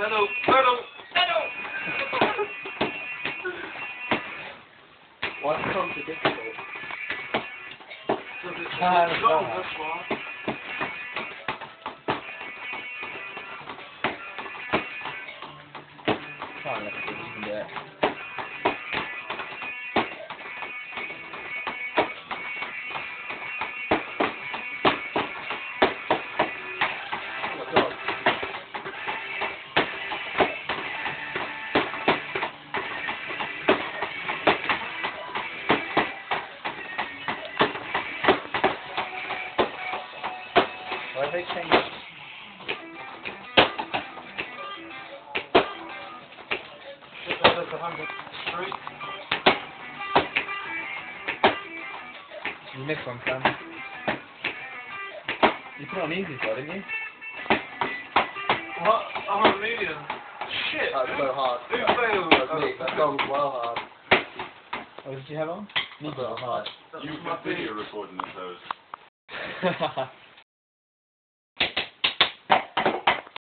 Settle. Why is it so difficult? Because it's gold, that's why. Can't let it, you can do it. Why have they changed? That's 100th Street. You missed one, Sam. You put it on easy, though, didn't you? What? I'm on medium. Shit. That's so hard. Who failed? That's me. That's gone well hard. Oh, did you have on? You That's my video recording of those.